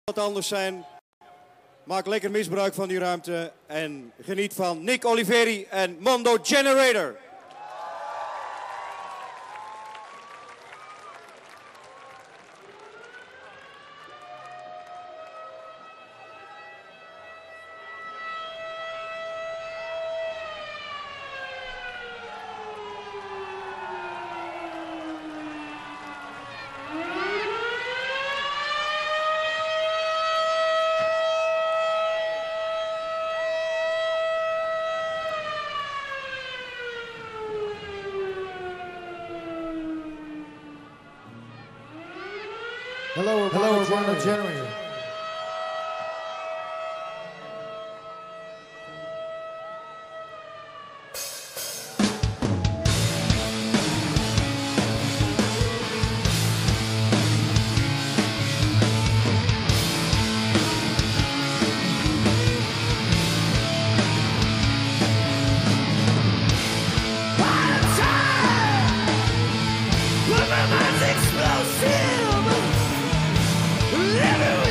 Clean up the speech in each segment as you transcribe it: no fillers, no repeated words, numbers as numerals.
wat anders zijn. Maak lekker misbruik van die ruimte en geniet van Nick Oliveri en Mondo Generator. Hello, we're Mondo Generator. Explosive everywhere.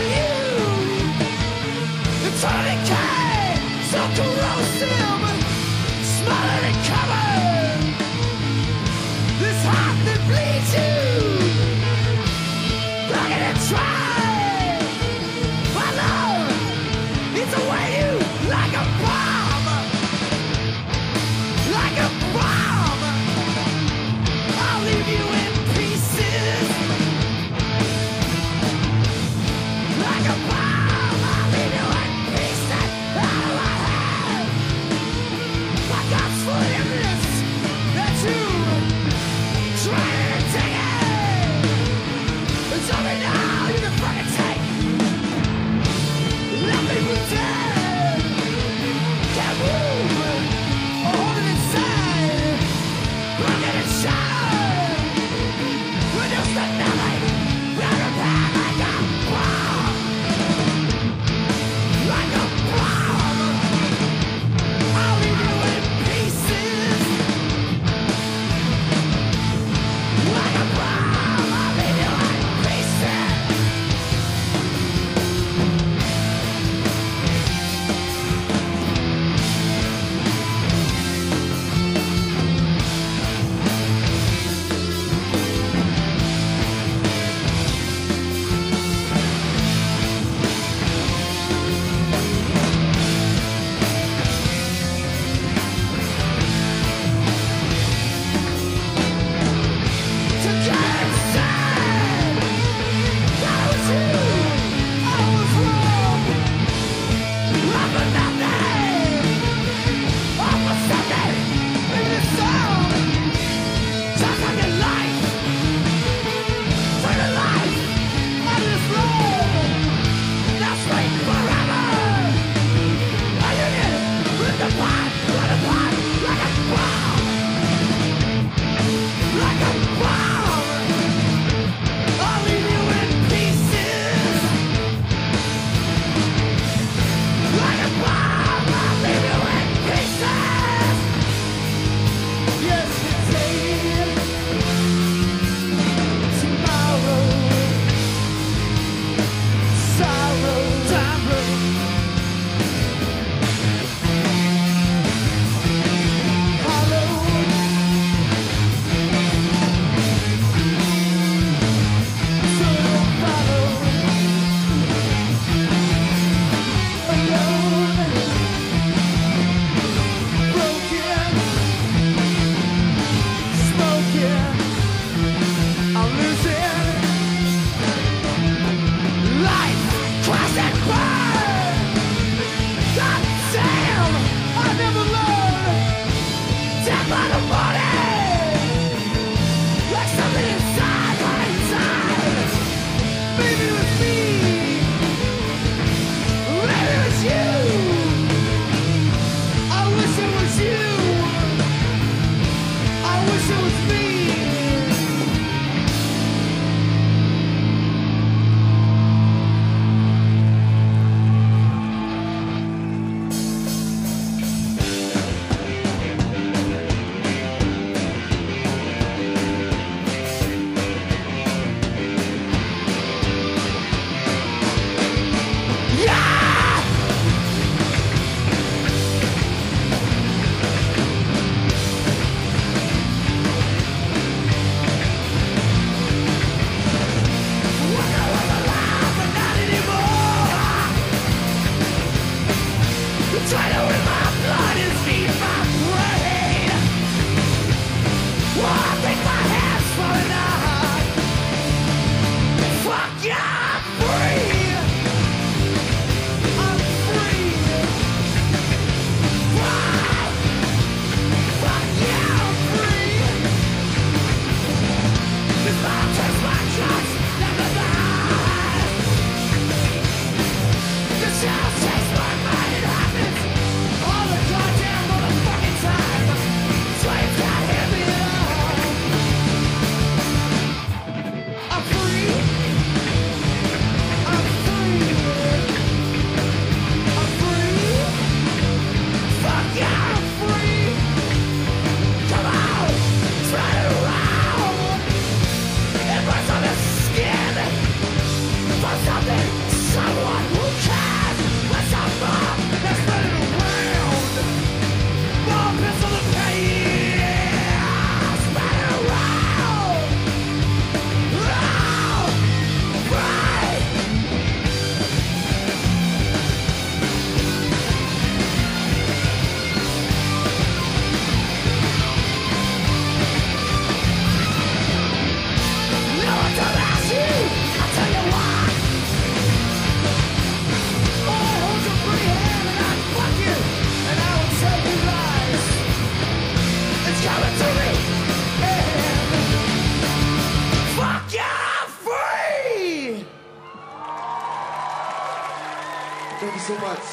Thank you so much.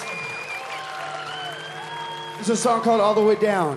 There's a song called All the Way Down.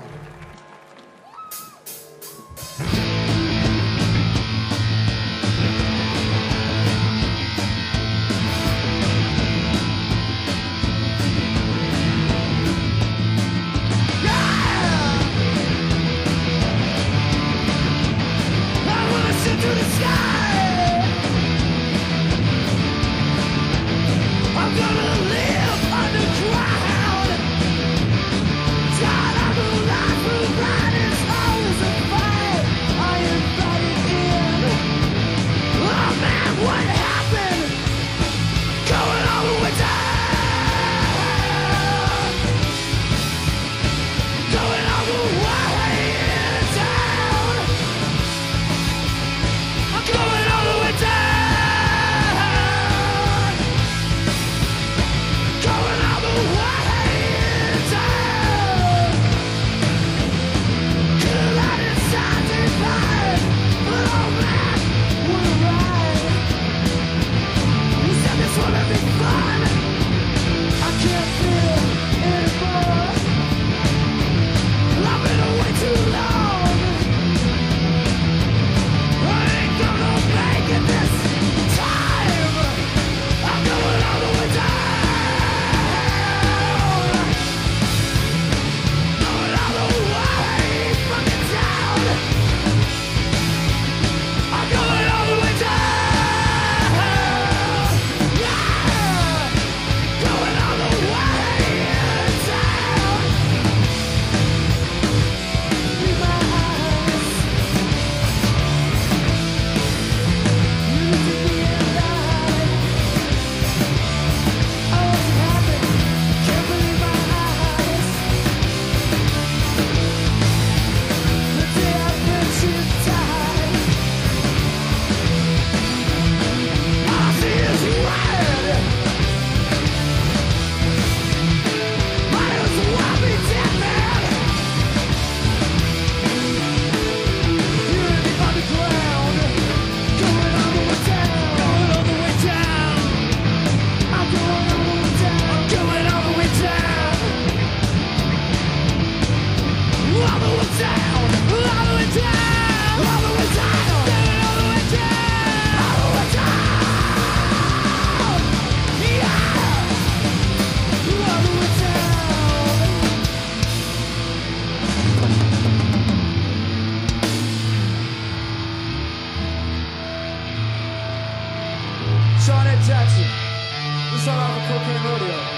Shawnette Jackson. This song off of Cocaine Rodeo.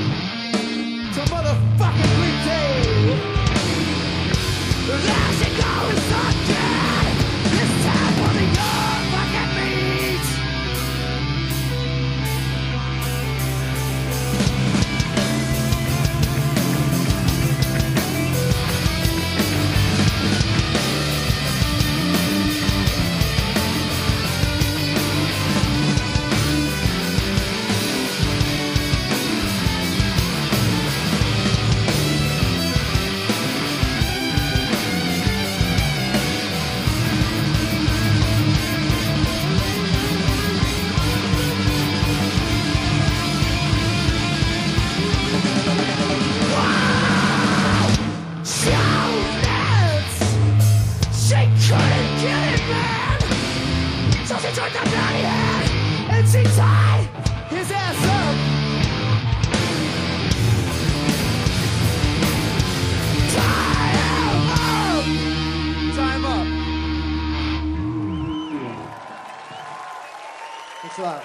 There she goes! Thanks a lot.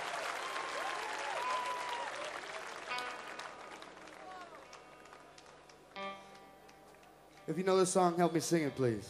If you know this song, help me sing it, please.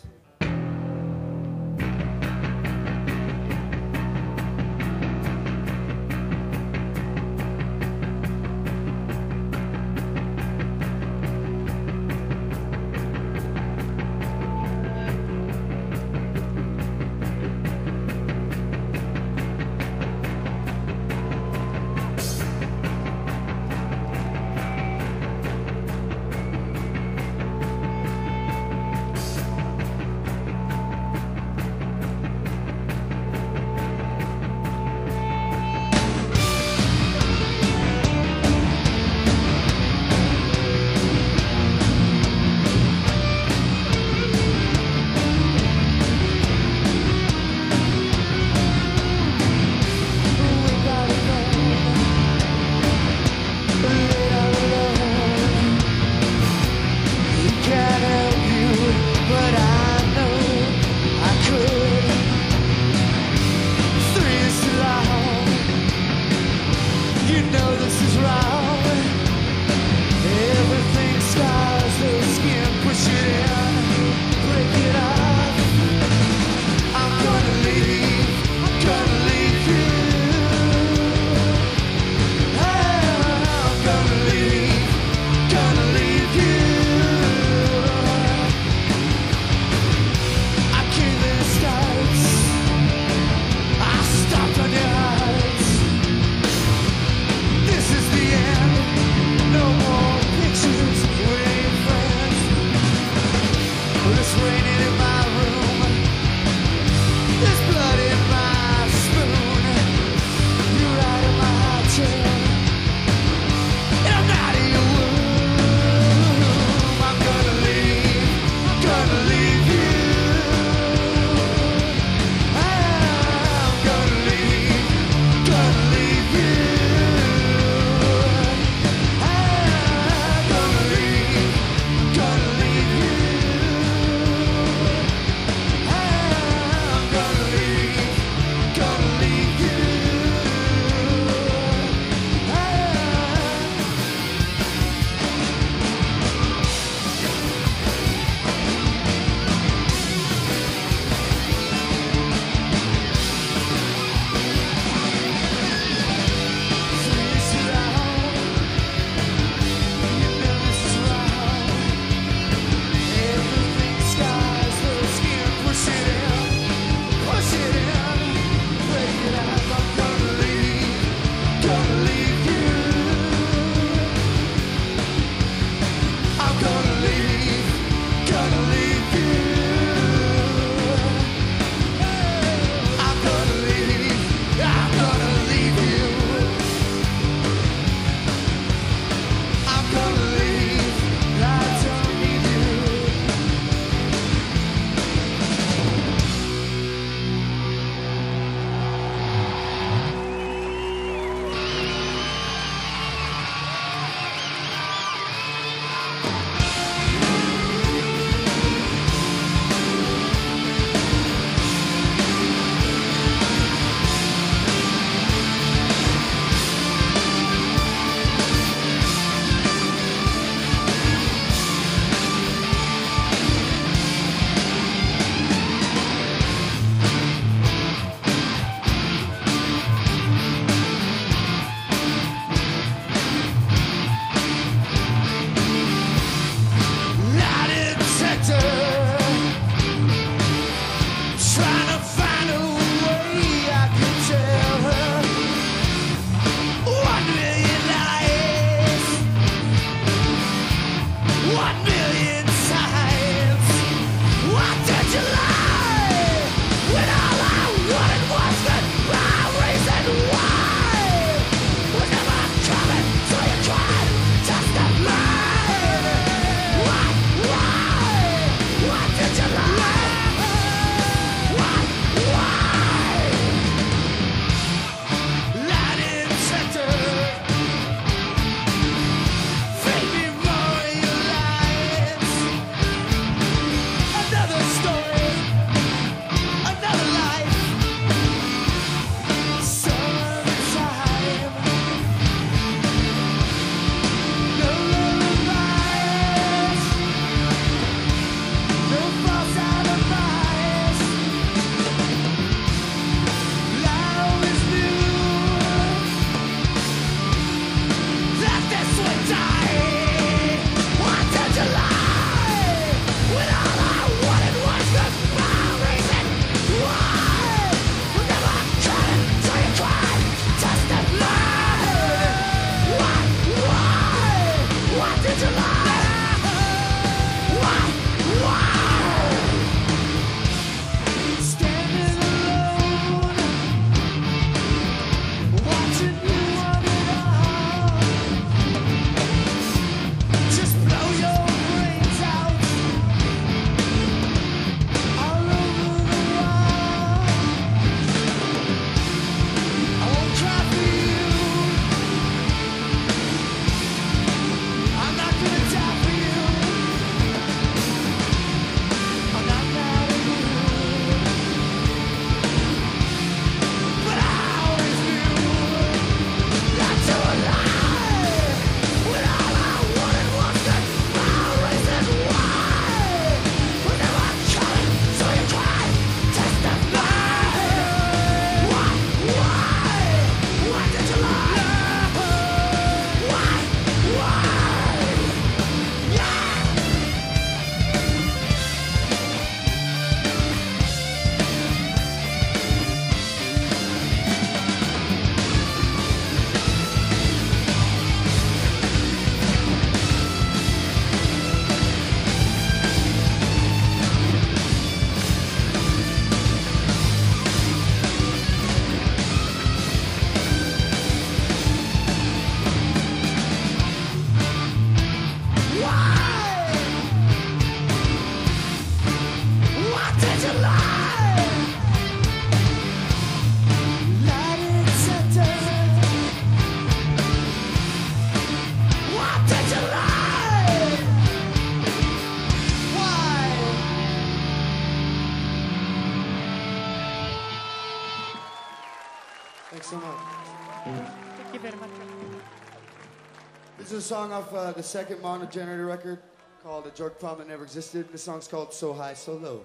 Thanks so much. Thank you very much. This is a song off the second Mondo Generator record called A Jerk Problem That Never Existed. This song's called So High, So Low.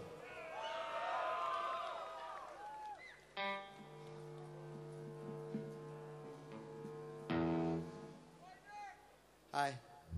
Hi.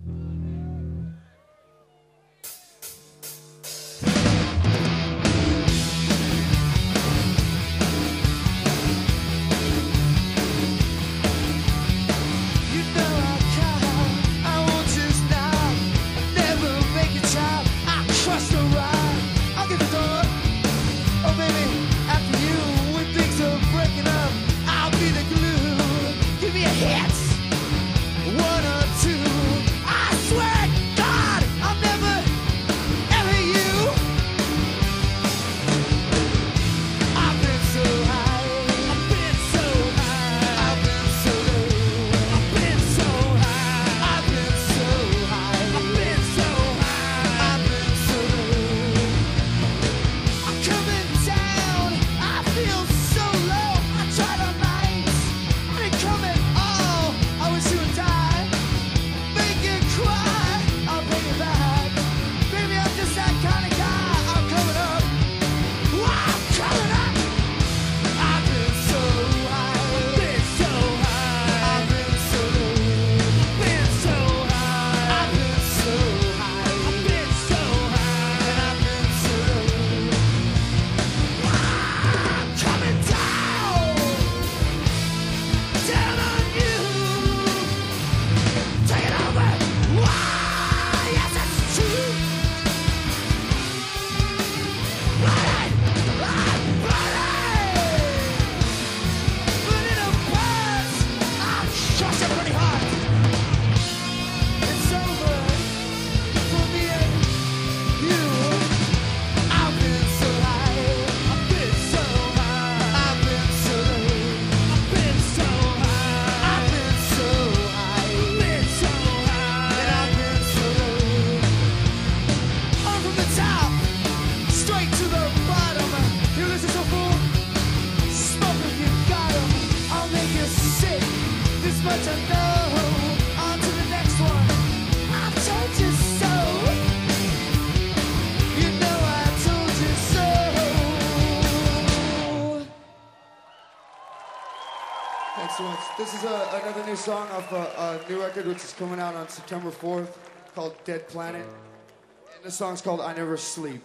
Thanks so much. This is another new song off a new record which is coming out on September 4th called Dead Planet. And the song's called I Never Sleep.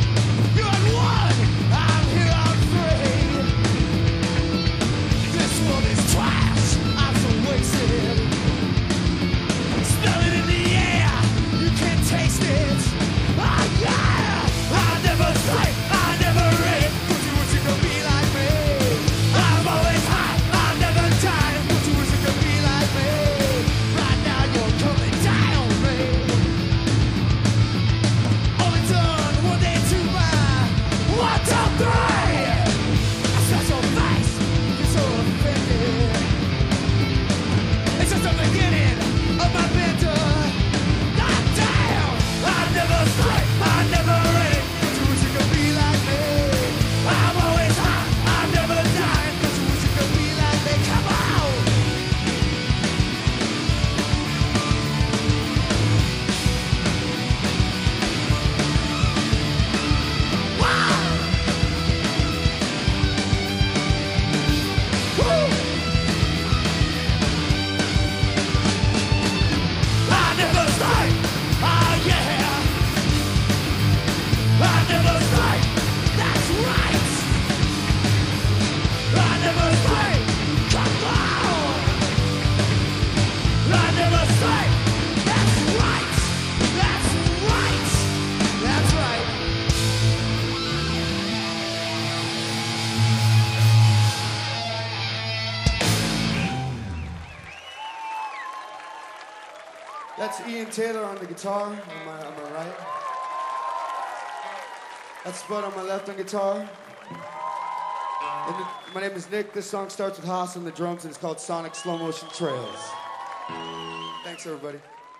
This That's Ian Taylor on the guitar on my right. That's Spud on my left on guitar. And my name is Nick. This song starts with Haas on the drums, and it's called Sonic Slow Motion Trails. Thanks, everybody.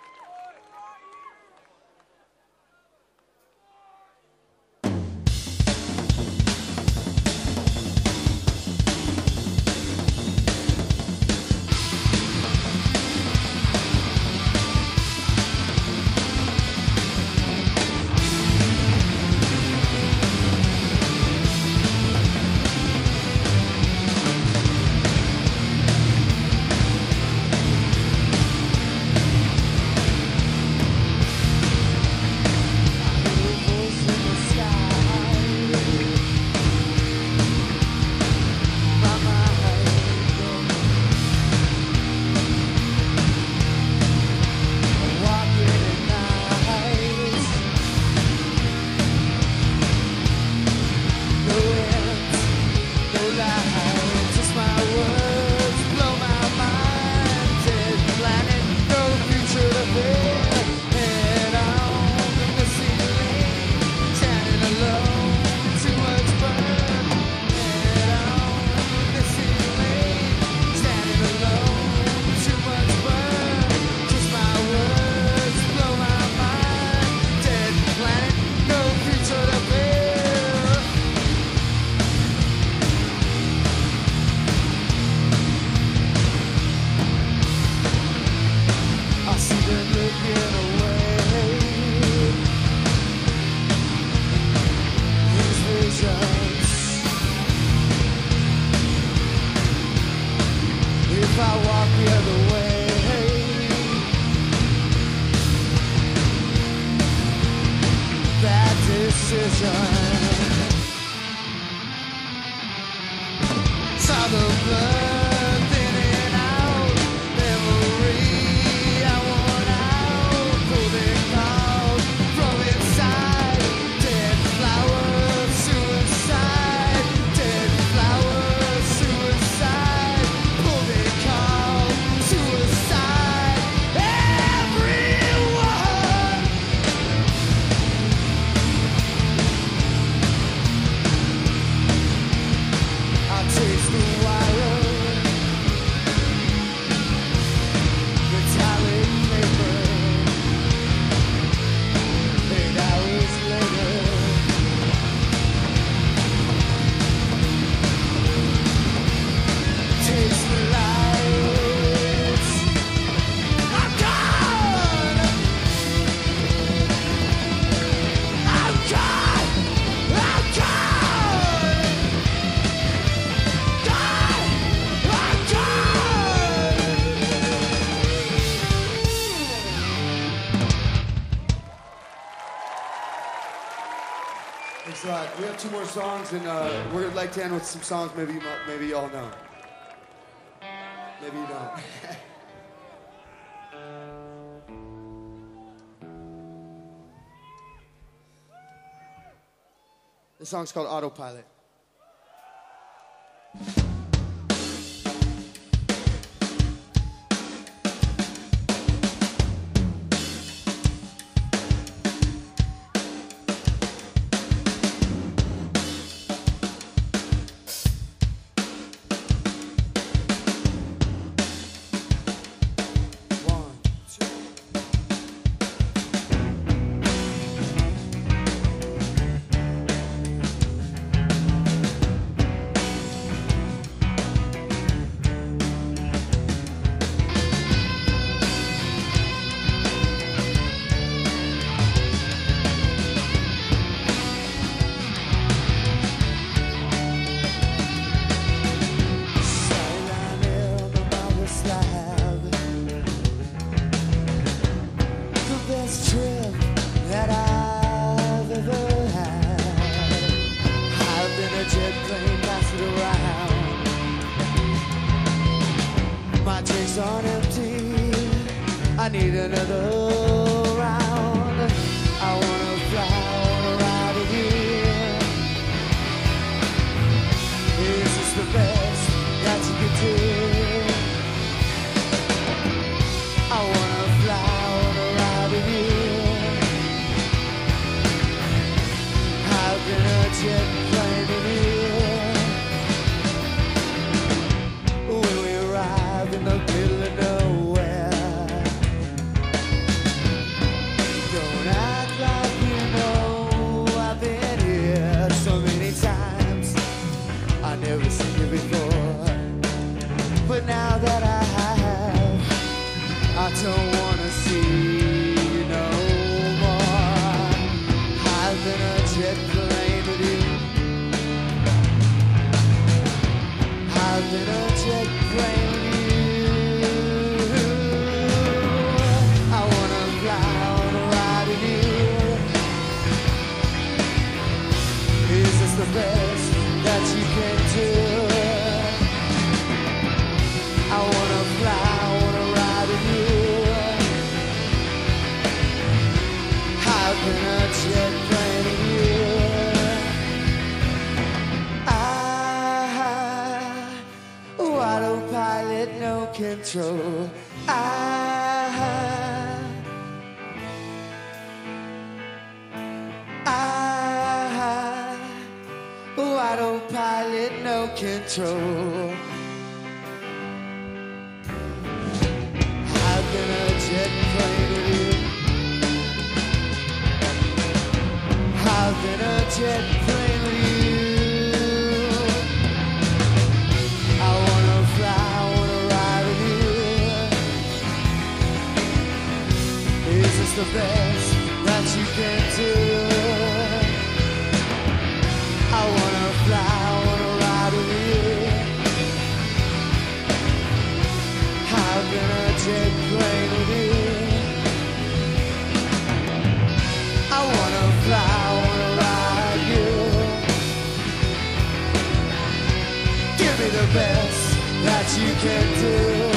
We have two more songs, and we're like to end with some songs maybe y'all know. Maybe you don't. This song's called Autopilot. On empty, I need another round. I wanna fly out of here. Is this the best that you could do? I wanna fly but now that I have, I don't wanna see you no more. I've been a jet plane with you. I've been a jet plane with you. I wanna fly on a ride with you. Is this the best that you can do? I wanna fly, I wanna ride with you. I've been a jet plane with you. Autopilot, no control. Autopilot, no control. I've been a jet plane with you. I've been a jet plane with you. I wanna fly, I wanna ride with you. Is this the best that you can do? I wanna fly, I wanna ride with you. I've been a jet plane with you. I wanna fly, I wanna ride you. Give me the best that you can do.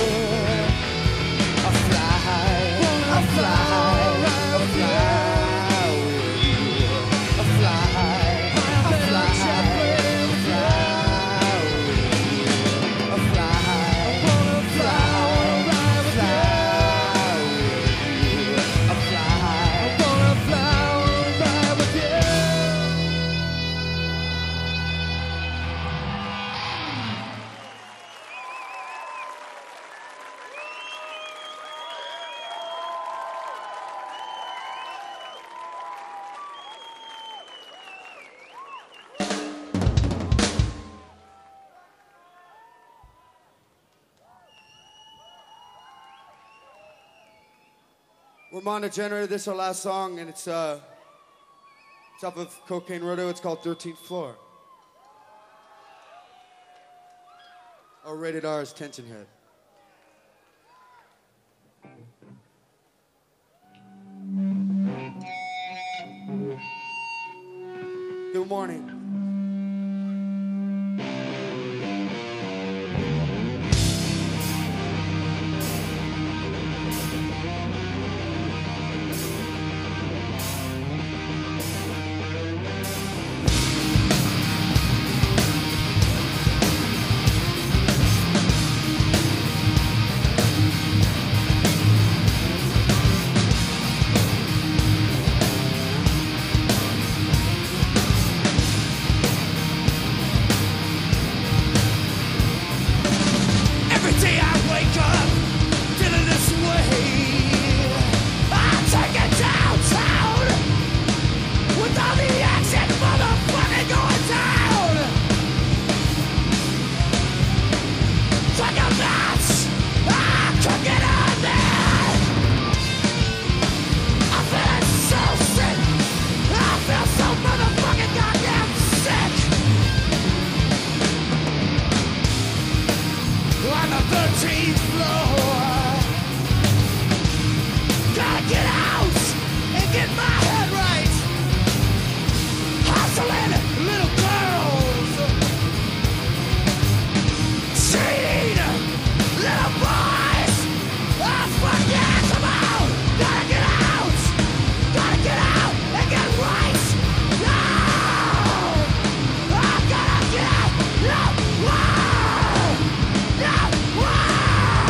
I fly, I fly, I fly with you. I fly, I fly, I fly with you. I fly, I wanna fly, fly with you. I fly, I wanna fly with you. We're Mondo Generator. This is our last song, and it's off of Cocaine Rodeo. It's called 13th Floor. Our rated R is Tension Head. Good morning.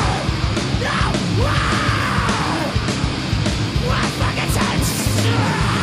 Wow!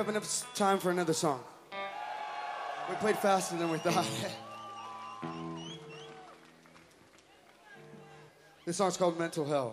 have enough time for another song. We played faster than we thought. This song's called Mental Hell.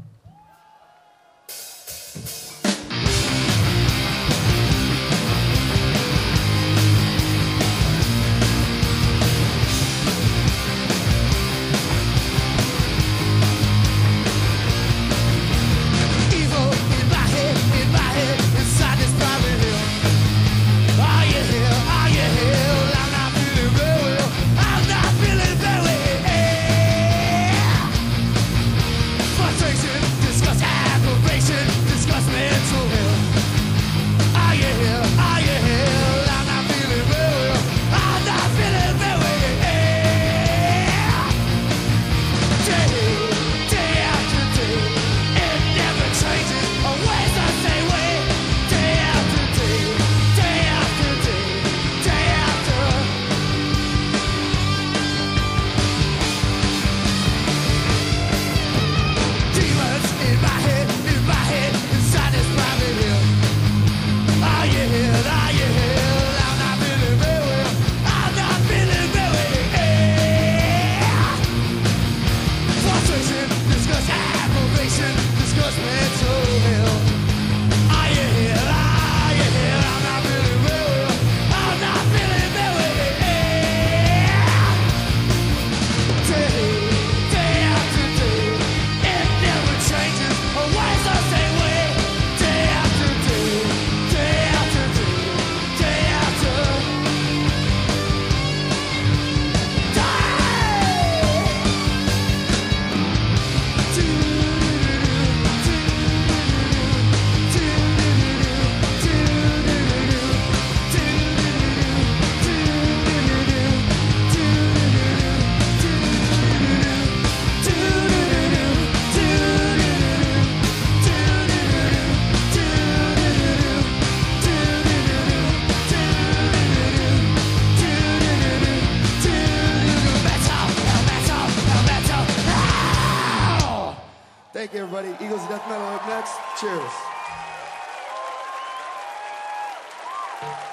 Thank you, everybody. Eagles of Death Metal up next. Cheers.